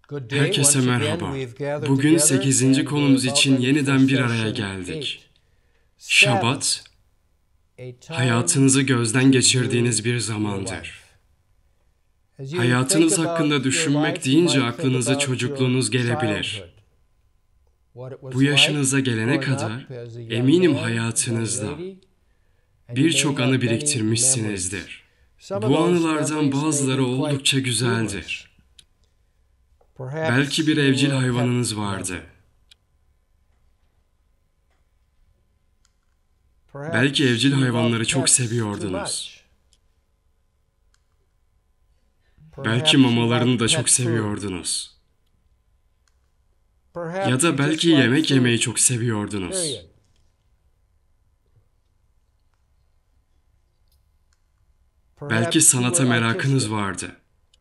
Herkese merhaba. Bugün 8. konumuz için yeniden bir araya geldik. Şabat, hayatınızı gözden geçirdiğiniz bir zamandır. Hayatınız hakkında düşünmek deyince aklınıza çocukluğunuz gelebilir. Bu yaşınıza gelene kadar eminim hayatınızda birçok anı biriktirmişsinizdir. Bu anılardan bazıları oldukça güzeldir. Belki bir evcil hayvanınız vardı. Belki evcil hayvanları çok seviyordunuz. Belki mamalarını da çok seviyordunuz. Ya da belki yemek yemeyi çok seviyordunuz. Belki sanata merakınız vardı.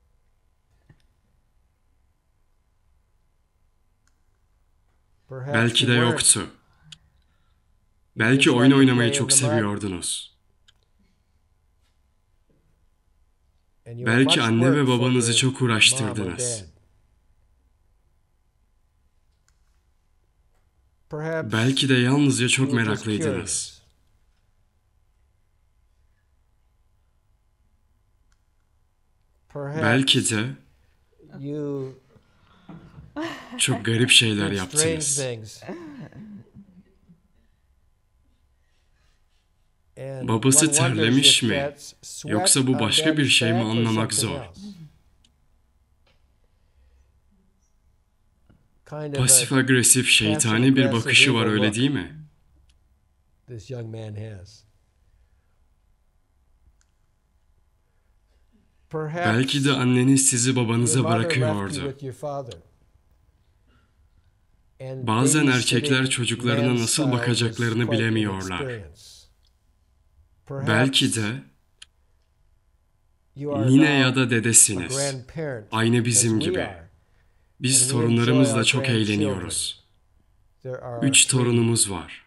Belki de yoktu. Belki oyun oynamayı çok seviyordunuz. Belki anne ve babanızı çok uğraştırdınız. Belki de yalnızca çok meraklıydınız. Belki de çok garip şeyler yaptınız. Babası terlemiş mi, yoksa bu başka bir şey mi anlamak zor. Pasif agresif, şeytani bir bakışı var, öyle değil mi? Belki de anneniz sizi babanıza bırakıyordu. Bazen erkekler çocuklarına nasıl bakacaklarını bilemiyorlar. Belki de nine ya da dedesiniz. Aynı bizim gibi. Biz torunlarımızla çok eğleniyoruz. 3 torunumuz var.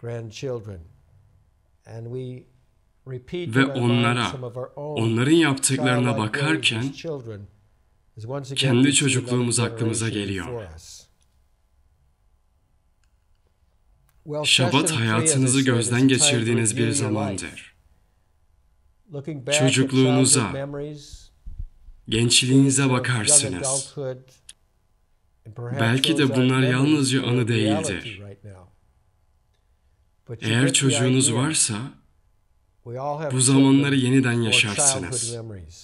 Ve onların yaptıklarına bakarken kendi çocukluğumuz aklımıza geliyor. Şabat hayatınızı gözden geçirdiğiniz bir zamandır. Çocukluğunuza, gençliğinize bakarsınız. Belki de bunlar yalnızca anı değildir. Eğer çocuğunuz varsa, bu zamanları yeniden yaşarsınız.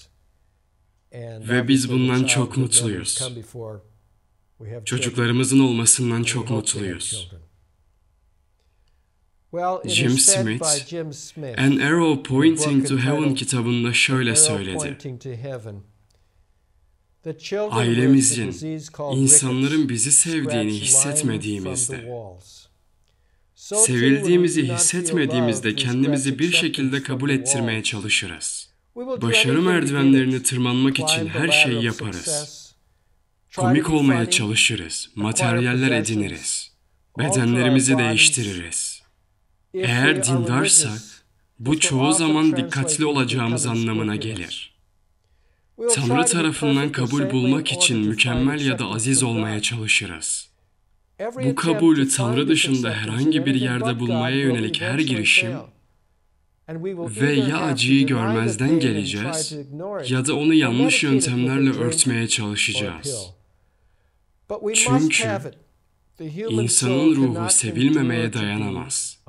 Ve biz bundan çok mutluyuz. Çocuklarımızın olmasından çok mutluyuz. Jim Smith, An Arrow Pointing to Heaven kitabında şöyle söyledi. Ailemizin, insanların bizi sevdiğini hissetmediğimizde, sevildiğimizi hissetmediğimizde kendimizi bir şekilde kabul ettirmeye çalışırız. Başarı merdivenlerini tırmanmak için her şeyi yaparız. Komik olmaya çalışırız, materyaller ediniriz, bedenlerimizi değiştiririz. Eğer dindarsak, bu çoğu zaman dikkatli olacağımız anlamına gelir. Tanrı tarafından kabul bulmak için mükemmel ya da aziz olmaya çalışırız. Bu kabulü Tanrı dışında herhangi bir yerde bulmaya yönelik her girişim ve ya acıyı görmezden geleceğiz ya da onu yanlış yöntemlerle örtmeye çalışacağız. Çünkü insanın ruhu sevilmemeye dayanamaz.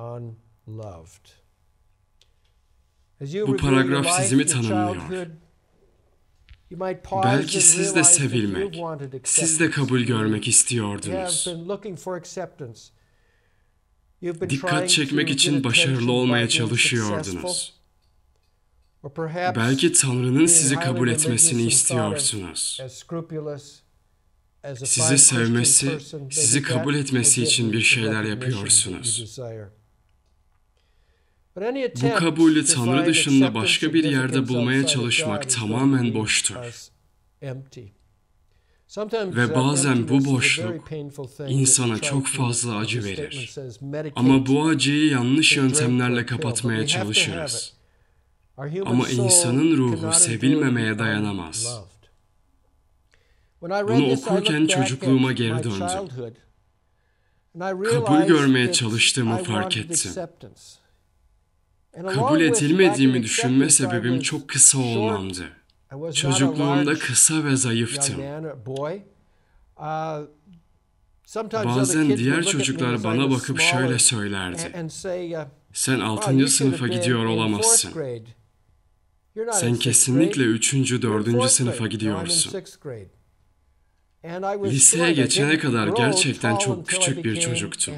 Bu paragraf sizi mi tanımlıyor? Belki siz de sevilmek, siz de kabul görmek istiyordunuz. Dikkat çekmek için başarılı olmaya çalışıyordunuz. Belki Tanrı'nın sizi kabul etmesini istiyorsunuz. Sizi sevmesi, sizi kabul etmesi için bir şeyler yapıyorsunuz. Bu kabulü Tanrı dışında başka bir yerde bulmaya çalışmak tamamen boştur. Ve bazen bu boşluk insana çok fazla acı verir. Ama bu acıyı yanlış yöntemlerle kapatmaya çalışırız. Ama insanın ruhu sevilmemeye dayanamaz. Bunu okurken çocukluğuma geri döndüm. Kabul görmeye çalıştığımı fark ettim. Kabul edilmediğimi düşünme sebebim çok kısa olmamdı. Çocukluğumda kısa ve zayıftım. Bazen diğer çocuklar bana bakıp şöyle söylerdi. Sen 6. sınıfa gidiyor olamazsın. Sen kesinlikle 3. 4. sınıfa gidiyorsun. Liseye geçene kadar gerçekten çok küçük bir çocuktum.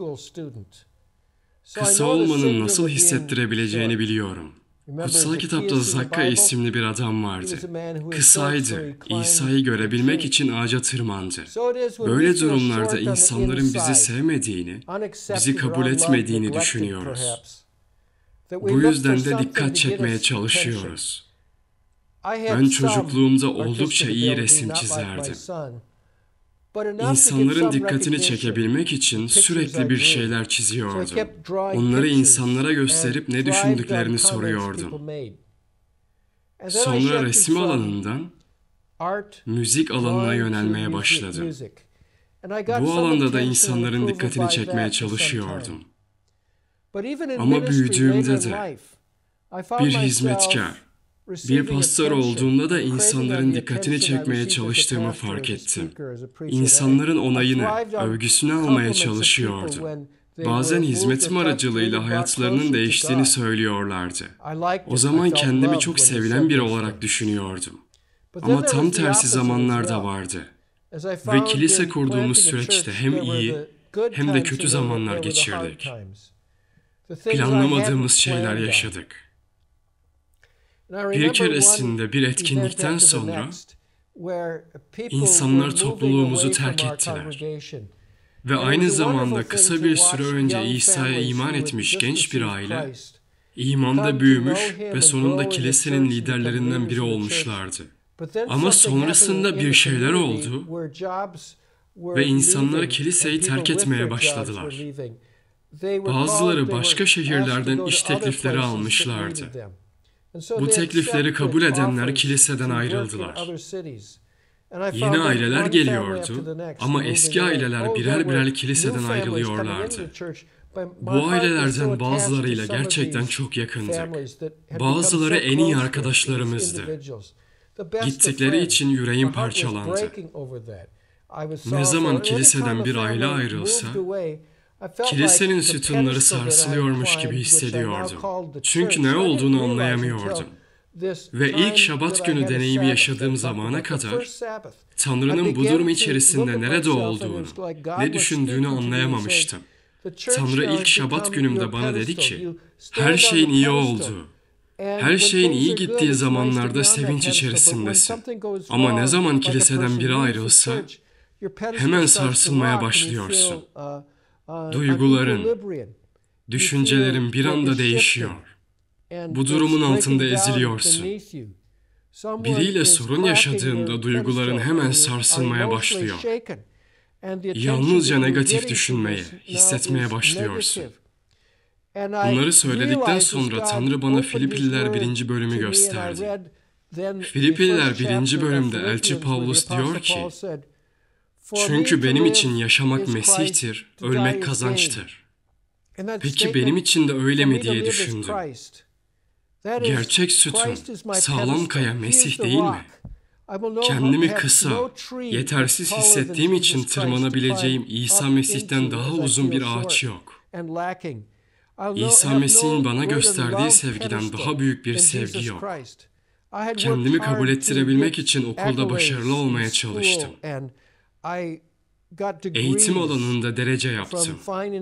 Kısa olmanın nasıl hissettirebileceğini biliyorum. Kutsal kitapta Zakka isimli bir adam vardı. Kısaydı. İsa'yı görebilmek için ağaca tırmandı. Böyle durumlarda insanların bizi sevmediğini, bizi kabul etmediğini düşünüyoruz. Bu yüzden de dikkat çekmeye çalışıyoruz. Ben çocukluğumda oldukça iyi resim çizerdim. İnsanların dikkatini çekebilmek için sürekli bir şeyler çiziyordum. Onları insanlara gösterip ne düşündüklerini soruyordum. Sonra resim alanından müzik alanına yönelmeye başladım. Bu alanda da insanların dikkatini çekmeye çalışıyordum. Ama büyüdüğümde de bir hizmetkar, bir pastör olduğumda da insanların dikkatini çekmeye çalıştığımı fark ettim. İnsanların onayını, övgüsünü almaya çalışıyordum. Bazen hizmetim aracılığıyla hayatlarının değiştiğini söylüyorlardı. O zaman kendimi çok sevilen biri olarak düşünüyordum. Ama tam tersi zamanlar da vardı. Ve kilise kurduğumuz süreçte hem iyi hem de kötü zamanlar geçirdik. Planlamadığımız şeyler yaşadık. Bir keresinde bir etkinlikten sonra insanlar topluluğumuzu terk ettiler. Ve aynı zamanda kısa bir süre önce İsa'ya iman etmiş genç bir aile, imanda büyümüş ve sonunda kilisenin liderlerinden biri olmuşlardı. Ama sonrasında bir şeyler oldu ve insanlar kiliseyi terk etmeye başladılar. Bazıları başka şehirlerden iş teklifleri almışlardı. Bu teklifleri kabul edenler kiliseden ayrıldılar. Yeni aileler geliyordu ama eski aileler birer birer kiliseden ayrılıyorlardı. Bu ailelerden bazılarıyla gerçekten çok yakındık. Bazıları en iyi arkadaşlarımızdı. Gittikleri için yüreğim parçalandı. Ne zaman kiliseden bir aile ayrılsa, kilisenin sütunları sarsılıyormuş gibi hissediyordum. Çünkü ne olduğunu anlayamıyordum. Ve ilk Şabat günü deneyimi yaşadığım zamana kadar Tanrı'nın bu durum içerisinde nerede olduğunu, ne düşündüğünü anlayamamıştım. Tanrı ilk Şabat günümde bana dedi ki, her şeyin iyi olduğu, her şeyin iyi gittiği zamanlarda sevinç içerisindesin. Ama ne zaman kiliseden biri ayrılsa, hemen sarsılmaya başlıyorsun. Duyguların, düşüncelerin bir anda değişiyor. Bu durumun altında eziliyorsun. Biriyle sorun yaşadığında duyguların hemen sarsılmaya başlıyor. Yalnızca negatif düşünmeye, hissetmeye başlıyorsun. Bunları söyledikten sonra Tanrı bana Filipliler 1. bölümü gösterdi. Filipliler 1. bölümde Elçi Pavlus diyor ki, çünkü benim için yaşamak Mesih'tir, ölmek kazançtır. Peki benim için de öyle mi diye düşündüm. Gerçek sütun, sağlam kaya Mesih değil mi? Kendimi kısa, yetersiz hissettiğim için tırmanabileceğim İsa Mesih'ten daha uzun bir ağaç yok. İsa Mesih'in bana gösterdiği sevgiden daha büyük bir sevgi yok. Kendimi kabul ettirebilmek için okulda başarılı olmaya çalıştım. Eğitim alanında derece yaptım.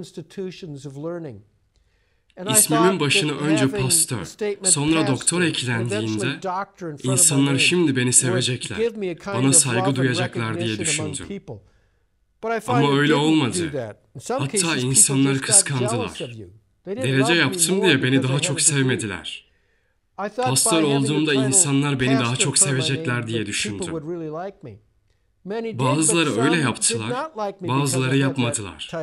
İsmimin başına önce pastör, sonra doktor eklendiğinde insanlar şimdi beni sevecekler, bana saygı duyacaklar diye düşündüm. Ama öyle olmadı. Hatta insanlar kıskandılar. Derece yaptım diye beni daha çok sevmediler. Pastör olduğumda insanlar beni daha çok sevecekler diye düşündüm. Bazıları öyle yaptılar, bazıları yapmadılar.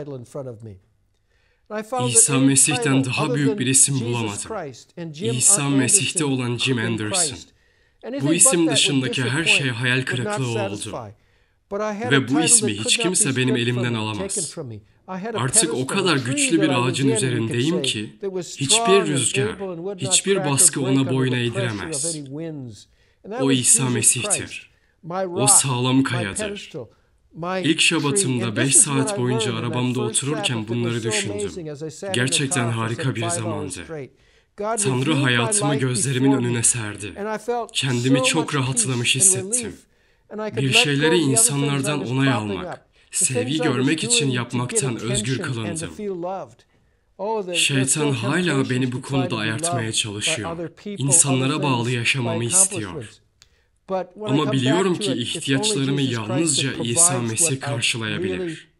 İsa Mesih'ten daha büyük bir isim bulamadım. İsa Mesih'te olan Jim Anderson. Bu isim dışındaki her şey hayal kırıklığı oldu. Ve bu ismi hiç kimse benim elimden alamaz. Artık o kadar güçlü bir ağacın üzerindeyim ki hiçbir rüzgar, hiçbir baskı ona boyun eğdiremez. O İsa Mesih'tir. O sağlam kayadır. İlk Şabatımda 5 saat boyunca arabamda otururken bunları düşündüm. Gerçekten harika bir zamandı. Tanrı hayatımı gözlerimin önüne serdi. Kendimi çok rahatlamış hissettim. Bir şeyleri insanlardan onay almak, sevgi görmek için yapmaktan özgür kılındım. Şeytan hala beni bu konuda ayartmaya çalışıyor. İnsanlara bağlı yaşamamı istiyor. Ama biliyorum ki ihtiyaçlarımı yalnızca İsa Mesih karşılayabilir.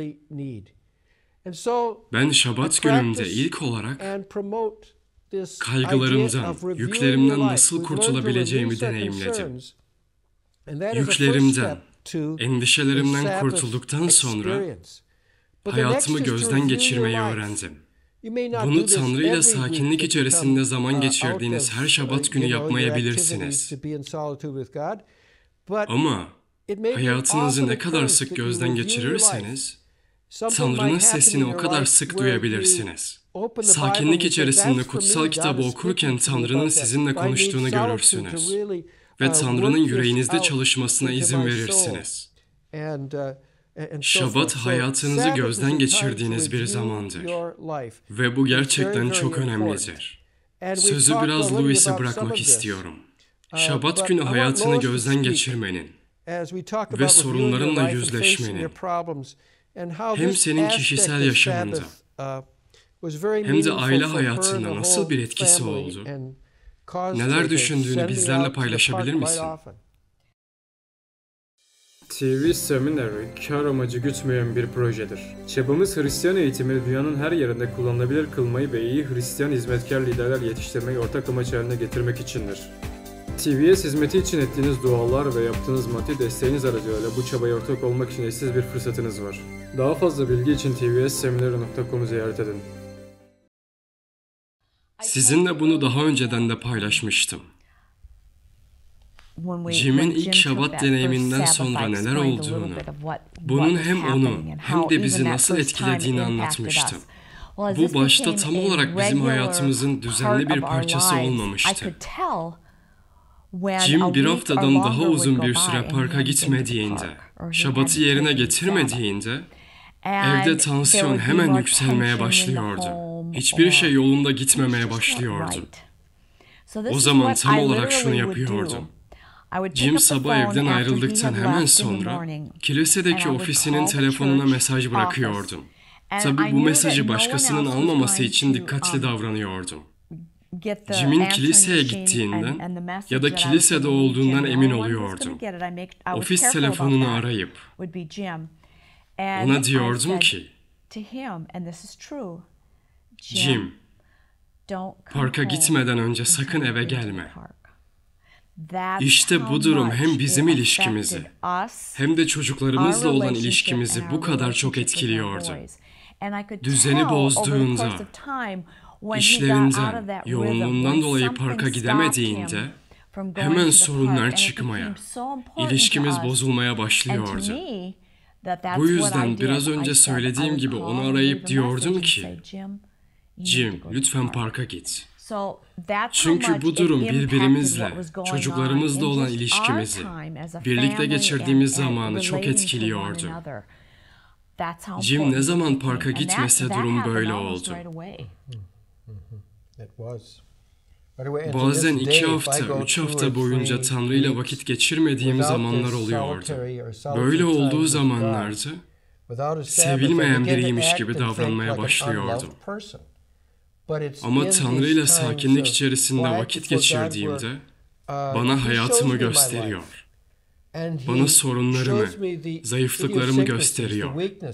Ben Şabat günümde ilk olarak kaygılarımdan, yüklerimden nasıl kurtulabileceğimi deneyimledim. Yüklerimden, endişelerimden kurtulduktan sonra hayatımı gözden geçirmeyi öğrendim. Bunu Tanrı ile sakinlik içerisinde zaman geçirdiğiniz her Şabat günü yapmayabilirsiniz. Ama hayatınızı ne kadar sık gözden geçirirseniz, Tanrı'nın sesini o kadar sık duyabilirsiniz. Sakinlik içerisinde kutsal kitabı okurken Tanrı'nın sizinle konuştuğunu görürsünüz. Ve Tanrı'nın yüreğinizde çalışmasına izin verirsiniz. Şabat hayatınızı gözden geçirdiğiniz bir zamandır. Ve bu gerçekten çok önemlidir. Sözü biraz Lewis'e bırakmak istiyorum. Şabat günü hayatını gözden geçirmenin ve sorunlarınla yüzleşmenin hem senin kişisel yaşamında hem de aile hayatında nasıl bir etkisi oldu? Neler düşündüğünü bizlerle paylaşabilir misin? TV Seminary, kar amacı gütmeyen bir projedir. Çabamız Hristiyan eğitimini dünyanın her yerinde kullanılabilir kılmayı ve iyi Hristiyan hizmetkar liderler yetiştirmeyi ortak amaç haline getirmek içindir. TVS hizmeti için ettiğiniz dualar ve yaptığınız maddi desteğiniz aracılığıyla bu çabaya ortak olmak için eşsiz bir fırsatınız var. Daha fazla bilgi için tvsseminary.com'u ziyaret edin. Sizinle bunu daha önceden de paylaşmıştım. Jim'in ilk Şabat deneyiminden sonra neler olduğunu, bunun hem onu hem de bizi nasıl etkilediğini anlatmıştım. Bu başta tam olarak bizim hayatımızın düzenli bir parçası olmamıştı. Jim bir haftadan daha uzun bir süre parka gitmediğinde, Şabat'ı yerine getirmediğinde, evde tansiyon hemen yükselmeye başlıyordu. Hiçbir şey yolunda gitmemeye başlıyordu. O zaman tam olarak şunu yapıyordum. Jim sabah evden ayrıldıktan hemen sonra kilisedeki ofisinin telefonuna mesaj bırakıyordum. Tabii bu mesajı başkasının almaması için dikkatli davranıyordum. Jim'in kiliseye gittiğinden ya da kilisede olduğundan emin oluyordum. Ofis telefonunu arayıp ona diyordum ki, Jim, parka gitmeden önce sakın eve gelme. İşte bu durum hem bizim ilişkimizi hem de çocuklarımızla olan ilişkimizi bu kadar çok etkiliyordu. Düzeni bozduğunda, işlerinden, yoğunluğundan dolayı parka gidemediğinde hemen sorunlar çıkmaya, ilişkimiz bozulmaya başlıyordu. Bu yüzden biraz önce söylediğim gibi onu arayıp diyordum ki, Jim, lütfen parka git. Çünkü bu durum birbirimizle, çocuklarımızla olan ilişkimizi, birlikte geçirdiğimiz zamanı çok etkiliyordu. Jim ne zaman parka gitmese durum böyle oldu. Bazen 2 hafta, 3 hafta boyunca Tanrı ile vakit geçirmediğim zamanlar oluyordu. Böyle olduğu zamanlarda sevilmeyen biriymiş gibi davranmaya başlıyordum. Ama Tanrı ile sakinlik içerisinde vakit geçirdiğimde bana hayatımı gösteriyor. Bana sorunlarımı, zayıflıklarımı gösteriyor.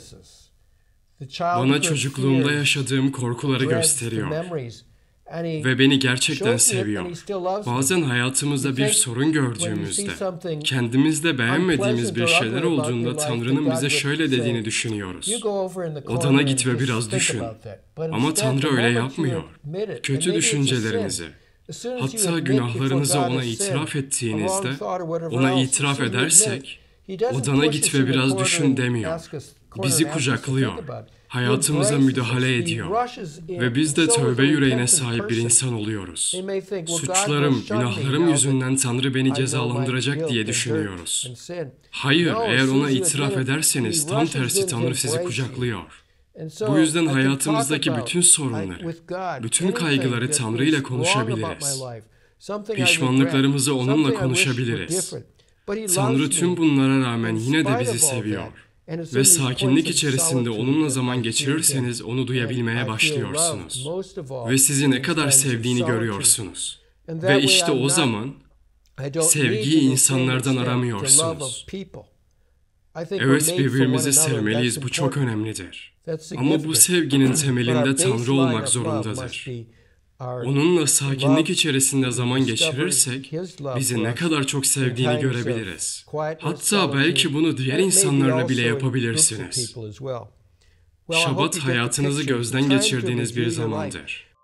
Bana çocukluğumda yaşadığım korkuları gösteriyor. Ve beni gerçekten seviyor. Bazen hayatımızda bir sorun gördüğümüzde, kendimizde beğenmediğimiz bir şeyler olduğunda Tanrı'nın bize şöyle dediğini düşünüyoruz. Odana git ve biraz düşün. Ama Tanrı öyle yapmıyor. Kötü düşüncelerinizi, hatta günahlarınızı ona itiraf ettiğinizde, ona itiraf edersek, Odana git ve biraz düşün demiyor. Bizi kucaklıyor. Hayatımıza müdahale ediyor. Ve biz de tövbe yüreğine sahip bir insan oluyoruz. Suçlarım, günahlarım yüzünden Tanrı beni cezalandıracak diye düşünüyoruz. Hayır, eğer ona itiraf ederseniz tam tersi Tanrı sizi kucaklıyor. Bu yüzden hayatımızdaki bütün sorunları, bütün kaygıları Tanrı ile konuşabiliriz. Pişmanlıklarımızı onunla konuşabiliriz. Tanrı tüm bunlara rağmen yine de bizi seviyor. Ve sakinlik içerisinde onunla zaman geçirirseniz onu duyabilmeye başlıyorsunuz. Ve sizi ne kadar sevdiğini görüyorsunuz. Ve işte o zaman sevgiyi insanlardan aramıyorsunuz. Evet, birbirimizi sevmeliyiz, bu çok önemlidir. Ama bu sevginin temelinde Tanrı olmak zorundadır. Onunla sakinlik içerisinde zaman geçirirsek, bizi ne kadar çok sevdiğini görebiliriz. Hatta belki bunu diğer insanlarla bile yapabilirsiniz. Şabat hayatınızı gözden geçirdiğiniz bir zamandır.